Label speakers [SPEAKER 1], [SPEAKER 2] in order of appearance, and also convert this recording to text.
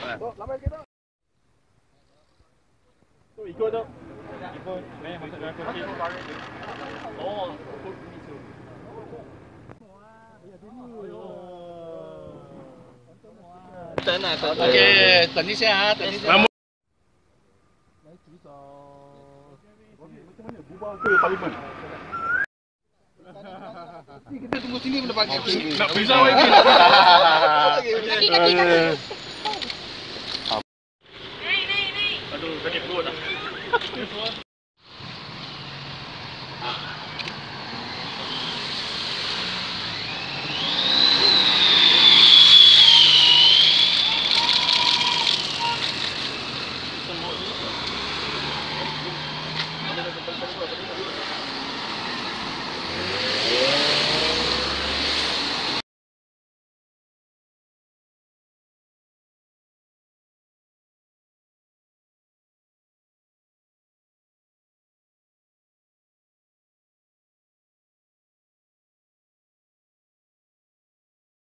[SPEAKER 1] Lama kita. Tu ikut tu. Ikut. Masuk dalam koci. Oh. Okey, 等一下啊，等一下。来举手。Macam mana bubar ke parlimen? Kita tunggu sini pun dapat. Nak pisau lagi. Kaki.